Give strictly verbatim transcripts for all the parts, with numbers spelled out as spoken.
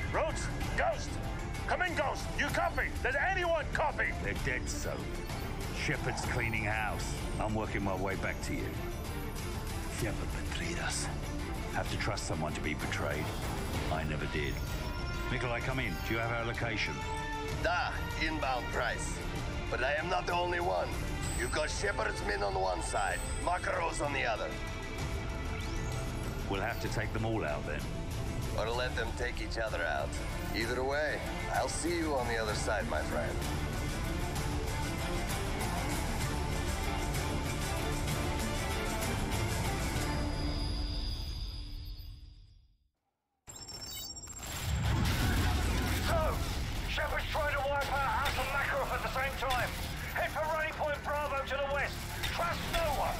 Rhodes, Ghost! Come in, Ghost! You copy? Does anyone copy? They're dead, so. Shepherd's cleaning house. I'm working my way back to you. Shepherd betrayed us. Have to trust someone to be betrayed. I never did. Nikolai, come in. Do you have our location? Da, inbound Price. But I am not the only one. You've got Shepherd's men on one side, Makarov's on the other. We'll have to take them all out then. Or let them take each other out. Either way, I'll see you on the other side, my friend. So, Shepherd's trying to wipe out House and Makarov at the same time. Head for Running Point Bravo to the west. Trust no one.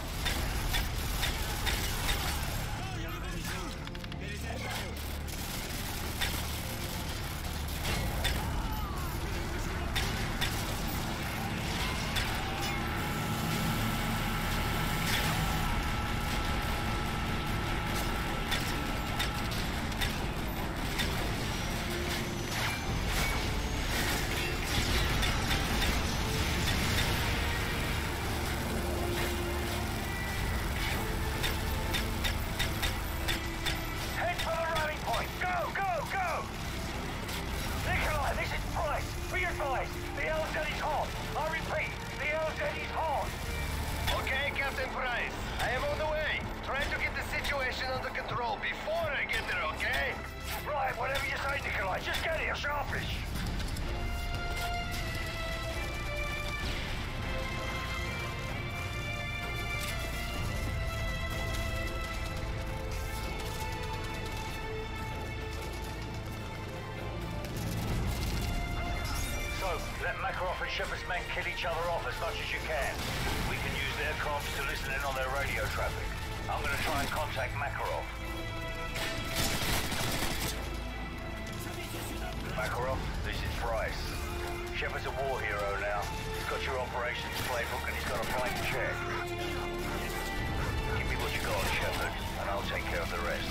Let Makarov and Shepherd's men kill each other off as much as you can. We can use their comms to listen in on their radio traffic. I'm going to try and contact Makarov. Makarov, this is Price. Shepherd's a war hero now. He's got your operations playbook and he's got a blank check. Give me what you got, Shepherd, and I'll take care of the rest.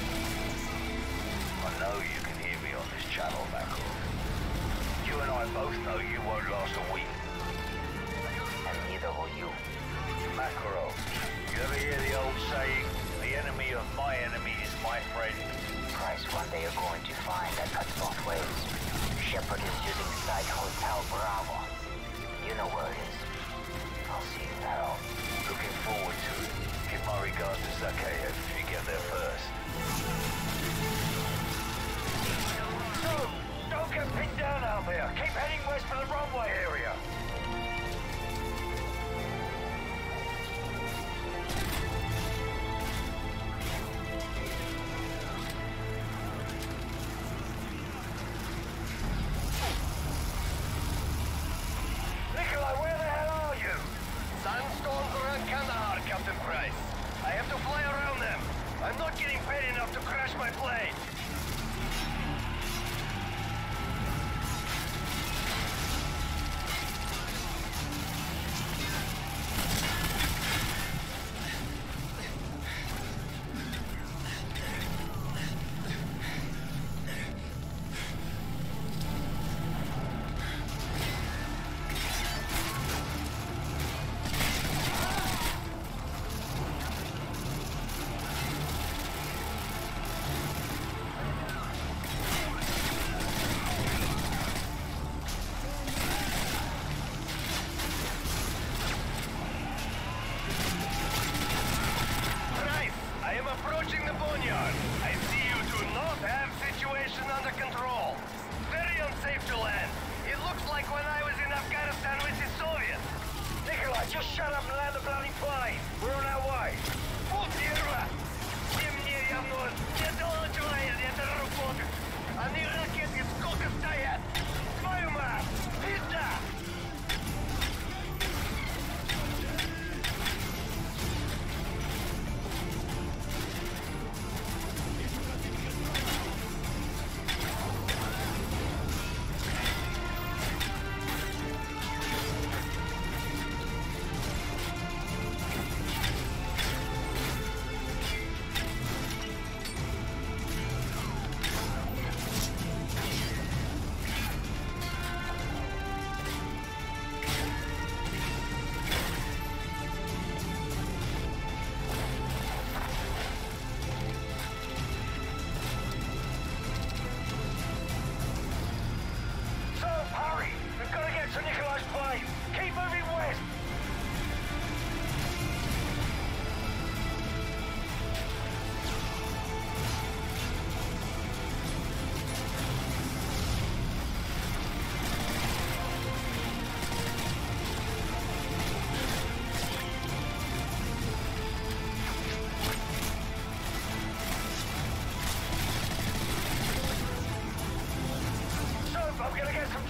I know you can hear me on this channel, Makarov. You and I both know you won't last a week. And neither will you. Makarov, you ever hear the old saying, the enemy of my enemy is my friend? Price, one day you're going to find that cuts both ways. Shepherd is using Site Hotel Bravo. You know where it is. I'll see you there. Looking forward to it. Give my regards to Zakhaev if you get there first. So, don't get pinned down out there. Keep heading west for the runway area. Nikolai, where the hell are you? Sandstorms around Kandahar, Captain Price. I have to fly around them. I'm not getting paid enough to crash my plane.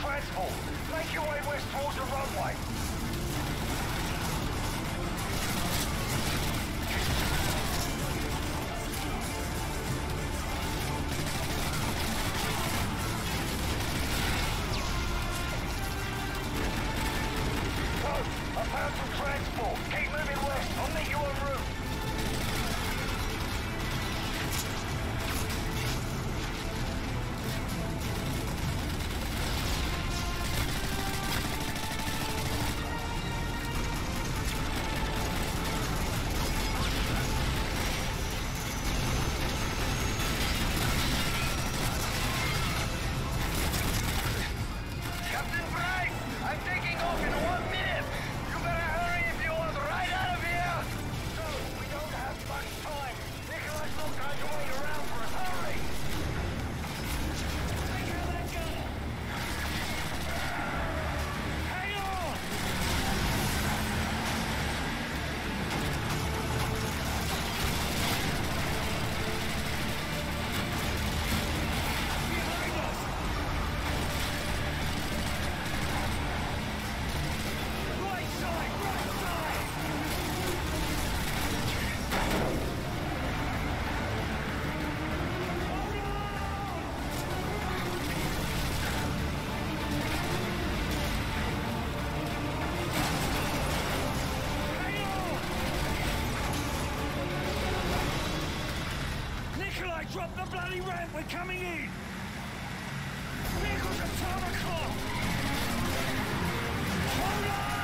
transport. Make your way west towards the runway. I found some transport. Keep moving west. I'll meet you en route. Captain Price, I'm taking off in one minute. You better hurry if you want right out of here! So, we don't have much time. Nikolai's not going to wait around for us. Hurry! Take out that gun! Hang on! Behind us! Right side! Right side! Hold on! Hang on! Nikolai, drop the bloody ramp! We're coming in! Vehicles at twelve o'clock! Hold on!